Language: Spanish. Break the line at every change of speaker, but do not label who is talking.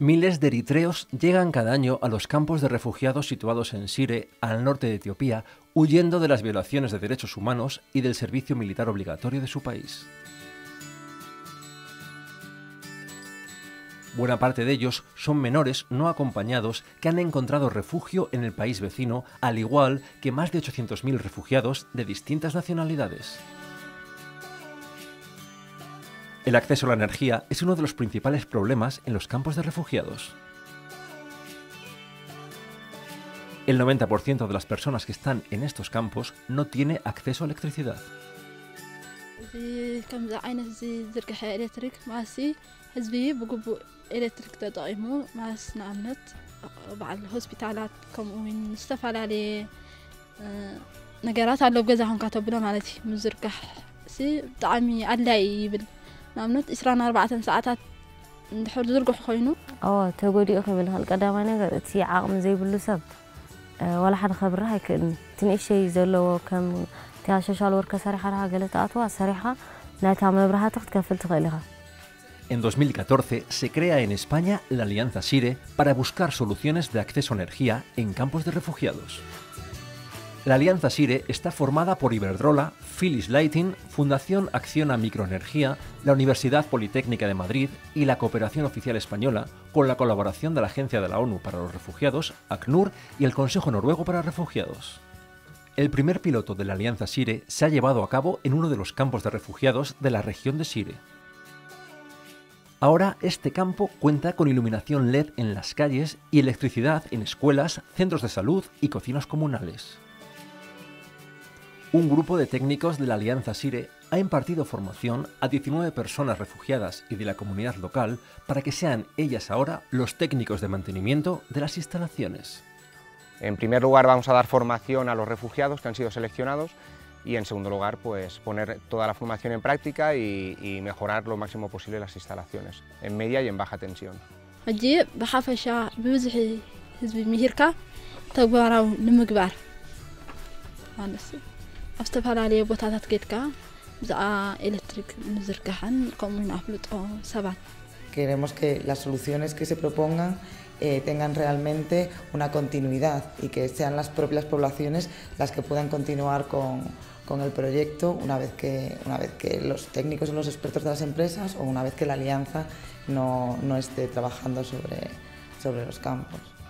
Miles de eritreos llegan cada año a los campos de refugiados situados en Shire, al norte de Etiopía, huyendo de las violaciones de derechos humanos y del servicio militar obligatorio de su país. Buena parte de ellos son menores no acompañados que han encontrado refugio en el país vecino, al igual que más de 800.000 refugiados de distintas nacionalidades. El acceso a la energía es uno de los principales problemas en los campos de refugiados. El 90% de las personas que están en estos campos no tiene acceso a electricidad.
نعمت إسرائيل 4 ساعات نحور زرقح خينو.
تقولي أخي بالقدام أنا تي عاقم زي باللسب ولا حد خبرها كن تنيش شيء زلوا كم تاششال وركة صريحة لها قالت أطوع صريحة لا تعمل برها تكفل تغيرها.
En 2014 se crea en España la Alianza Shire para buscar soluciones de acceso a energía en campos de refugiados. La Alianza Shire está formada por Iberdrola, Philips Lighting, Fundación Acción a Microenergía, la Universidad Politécnica de Madrid y la Cooperación Oficial Española, con la colaboración de la Agencia de la ONU para los Refugiados, ACNUR, y el Consejo Noruego para Refugiados. El primer piloto de la Alianza Shire se ha llevado a cabo en uno de los campos de refugiados de la región de Shire. Ahora este campo cuenta con iluminación LED en las calles y electricidad en escuelas, centros de salud y cocinas comunales. Un grupo de técnicos de la Alianza Shire ha impartido formación a 19 personas refugiadas y de la comunidad local para que sean ellas ahora los técnicos de mantenimiento de las instalaciones.
En primer lugar vamos a dar formación a los refugiados que han sido seleccionados y en segundo lugar pues poner toda la formación en práctica y mejorar lo máximo posible las instalaciones en media y en baja tensión.
Allí بحفشة بوزح حزب مهيركا تجبروا نمجبر. أفتفعل بوتات كيتكا بزا إلكتريك مزركحن كمون أفلوت أو سبعة.
Queremos que las soluciones que se propongan tengan realmente una continuidad y que sean las propias poblaciones las que puedan continuar con el proyecto una vez que los técnicos o los expertos de las empresas o una vez que la alianza no esté trabajando sobre los campos.